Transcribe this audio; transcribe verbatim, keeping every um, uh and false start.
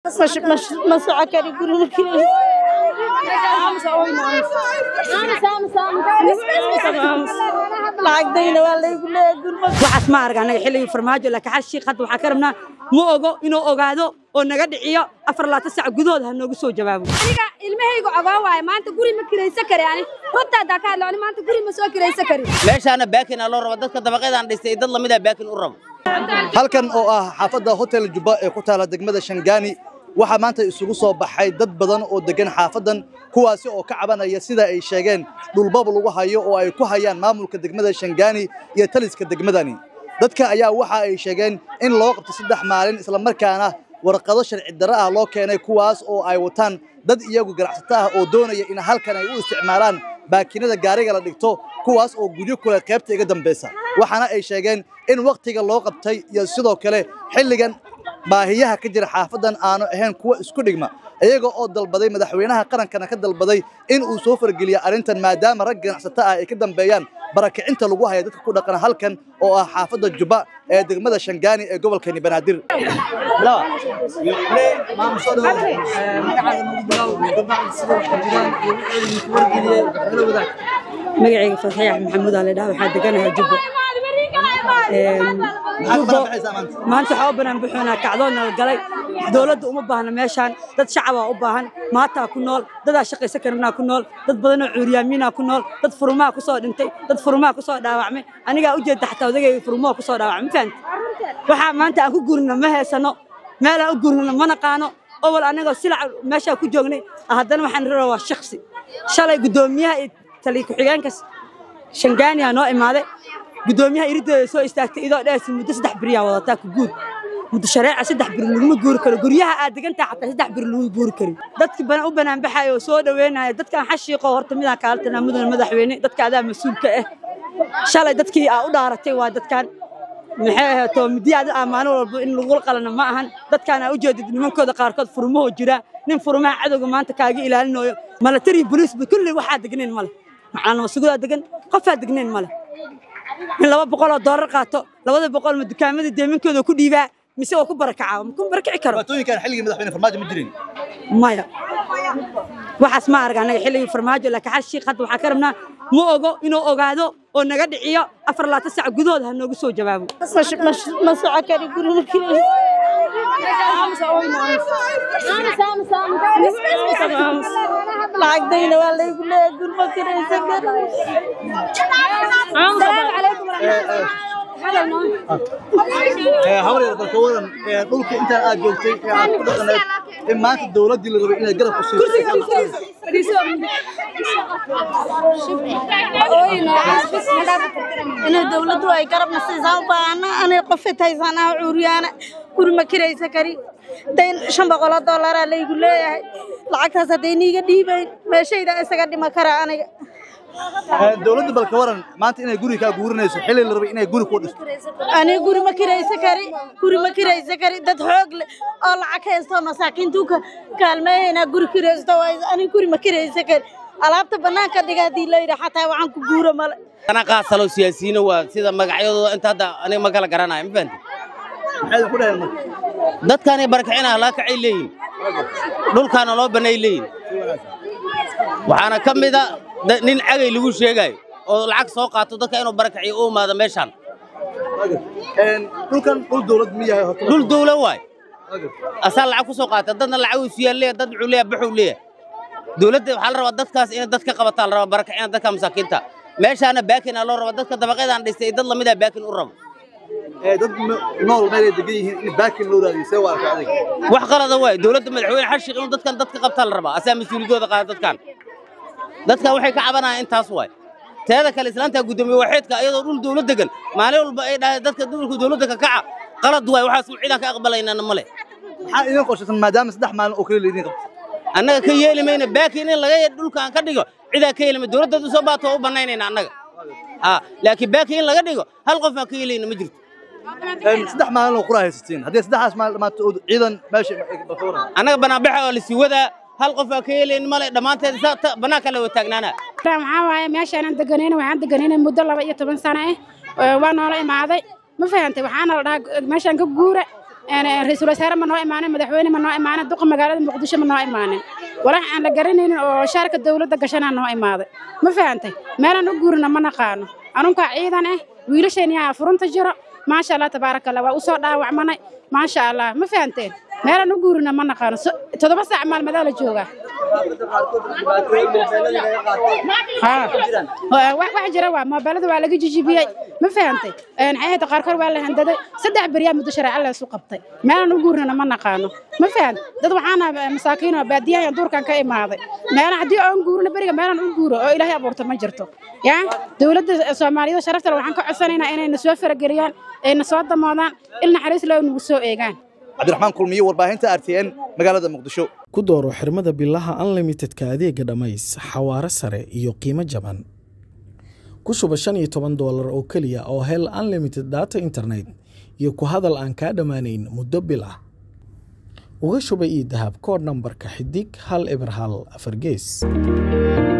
مش مش مسعك يقولون كذا lacag dayna waa la igu leeyahay waxaas ma arag anaga xilliga farmaajo la ka xashii qad waxa ka rabnaa ma ogo inuu ogaado oo naga dhiciyo afar iyo labaatan saac gudahood ha noogu soo jawaabo aniga ilmahaygu ogaa waay maanta guri ma kiraysan kari ani runta ka hadlo maanta guri ma soo kiraysan kari meeshana baakin loo rabo dadka dabaqeedan dhistay dad lamid ah baakin u rabo halkan oo ah xaafadda hotel Juba ee ku taala degmada Shangani waxa maanta isugu soo baxay dad badan oo degan xaafadan kuwaasi oo ka cabanaya sida ay sheegeen dhulbab lagu hayo oo ay ku hayaan maamulka degmada Shangani iyo taliska degmadani dadka ayaa waxa ay sheegeen in loo qabto saddex maalin isla markaana warqado sharci darro ah loo keenay kuwaas oo ay wataan dad iyagu ganacsato ah oo doonaya in halkan ay u isticmaalaan baakinada gaariga la dhigto kuwaas oo gudyo kale qaybta iga dambeeysa waxaana ay sheegeen in waqtiga loo qabtay iyo sidoo kale xilligan baahiyaha ka jira xaafadan aanu ahayn kuwa isku dhigma iyaga oo dalbaday madaxweynaha qarankana ka dalbaday in uu soo fargeliyo arintan maadaama rag ganacsato ah ay ka dambeeyaan barakicinta lagu hayo dadka ku dhaqan halkan oo ah xaafadda Juba ee degmada Shangani ee gobolka Banaadir magacayga Fasax Maxamuud Ali dhaw waxa deganahay Juba maanta waxa u banaan buxuna kacdoona galay dawladda uma baahna meeshan dad shacab ah u baahan maanta ku nool dad shaqaysan karna ku nool dad badan oo cuuryaamiina ku nool dad furmaa ku soo dhintay dad furmaa ku soo dhaawacmay aniga u jeeda xataa odagay furmaa ku soo dhaawacmay faan waxa maanta aan ku guurno ma heesano meel aan u guurno ma naqaano awal aniga silac meesha ku joognay haddana waxaan rabaa shakhsi shalay gudoomiyaha taliye ku xigeenka Shangani aan oo imaaday gudoomiyaha iridooda soo istaagtay idoo dhees muddo saddex bariya wadataa ku guud muddo shareeca saddex bari lagu guuri karo guryaha aad degantaa xataa saddex bari lagu guuri karo dadkii bana u banaan baxay oo soo dhaweynaya dadkan xashiiqo horta midaan kaaltana mudan madaxweyne dadka adaa mas'uulka ah shalay dadkii aa u dhaaratay waa dadkan maxay ahaato midiyada amaano walba in lagu qalana ma ahan dadkan aa u jeedid nimankooda qaarkood furmo jira nin furmaha cadowga maanta kaaga ilaalinayo military police kulli waxa degneen male macna suuqada degan qofa degneen male in laba boqol oo dollar qaato labada boqol ma dukaamada deeminkooda ku dhiibaa mise oo ku barakacaa ma ku barakaci karo batooyinkan xilliga madaxweyne farmaajo ma jirin maya waxaas ma arag anaga xilliga farmaajo la ka xashii qad waxa ka rabnaa ma ogo inuu ogaado oo naga dhiciyo afar iyo labaatan saac gudahood ha noogu soo jawaabo مش مش مسعك يقولون كذا lacag dayna waa la igu leeyahay gurma kiraysan kari السلام عليكم ee hawr yar dalka wadan ee dhulka inta aad joogtay ee aad ku dhaqaneed in maanta dawladii la rabay inay garab ku siiso inay dawladdu ay garab nasiisaa u baahana anay qofay taysana cuuriyana gurma kiraysan kari dayn shan boqol oo dollar la igu leeyahay lacagtaas haday niiga dhiibay meeshayda isaga dhima kara aniga dawladda balka waran maanta inay guri ka guurinayso xilli la rabay inay guri ku dhisto ani guri ma kiraysan kari guri ma kiraysan kari dad xoog leh oo lacag haysto masaakiintu ka kaalmeeyna guri kiraysto ani guri ma kiraysan kari alaabta banaanka dhigaadii leeyahay xataa waxaan ku guuro male ana qaasalo siyaasiyiin waa sida magacyadooda inta hadda aniga ma kala garanayo ma fahanti maxay ku dhahay dadkan ay barakicina la kacay leeyin dhulkaana loo banay leeyin waxaana kamida nin cagay lagu sheegay oo lacag soo qaato dadka inuu barakaciyo oo maada meeshan een dhulkan dhul dawlad miyahay hoto dhul dawlad waay asal lacag ku soo qaata dadna lacag u siiyay dad culiya baxu leeyahay dawladda waxa la rabaa dadkaas in dadka qabataan la rabaa barakicina dadka masaakiinta meeshana baakin loo rabaa dadka dabaqeedan dhistay dad lamid ah baakin u rabo ee dad nool meel ay degan yihiin in baakin loo raadiyay waa ka adag wax qalad waay dawladda madaxweyne xashiiq inuu dadkan dadka qabtaan la rabaa asaa mas'uuliyadooda qaada dadkan dadka waxay ka cabanayaan intaas way teeda kale islaanta gudoomiye waxeedka ayadoo dhul dawlad degan maalin walba ay dhahay dadka dhulka dawladda ka kaca qalad way waxa soo ciidan ka aqbalaynaa male waxa idin qorshaysan maadaama saddex maalin oo kale leedin qabto annaga ka yeelimayna baakin in laga yeedho dhulka aan ka dhigo cida ka yeelima dawladda soo baato u banaynayna annaga ha laakiin baakin in laga dhigo hal qof aan ka yeelayna ma jirto een saddex maalin oo qura haysatiin hadii saddexaas maalin dhamaatay ciidan meesha balka waran annaga banaabaxa oo la sii wada hal qof ka yeeleen male dhamaanteed banaanka la wataagnaana maxaa waaye meeshaan aan deganeen waxaan deganeen muddo laba iyo toban sano ah waa noola imaaday ma fahantay waxaana la dhahaa meeshaan ka guura أنا رئيس الوزراء من نوع إيمانه مدحويني من نوع إيمانه دق مقالة مقدشة من نوع إيمانه ولا أنا قرنين شارك الدولة دقشنا نوع إيمانه ما فهمتي ما أنا نقولنا ما نقانو أنا كعيدا إيه ويلشين يا فرنت جرا ما شاء الله تبارك الله وأصلا وعمنا ما شاء الله ما فهمتي ما أنا نقولنا ما نقانو تدبس أعمال مدال الجوجا ها واحد جرا ما بلد ولا جي جي بي ما فهمتي أنا عيد قاركر ولا هندد صدق بريام مدشرة على سوق قبطي ما أنا نقولنا ما نقانو ما فهمت دد وحنا مساكين وبادية يدور كان كأي ماضي ما أنا عدي أنقولنا بريء ما أنا نقوله أو إلهي أبورت ما جرته يعني دولة الصومالية شرفت لو عنك عسانين إن نسوي فرقيان إن صوت ضمادان إلنا حريص لو نوسو إيجان عبد الرحمن كلمية warbaahinta R T N magaalada Muqdisho ku dooro xirmada billaha unlimited-ka adeega dhamays xawaare sare iyo qiimo jaban ku shuba shan iyo toban doolar oo kaliya oo hel unlimited data internet iyo ku hadal aan ka dhamaanayn muddo bil ah uga shuba ii dahab code numberka xidig hal eber hal afar gees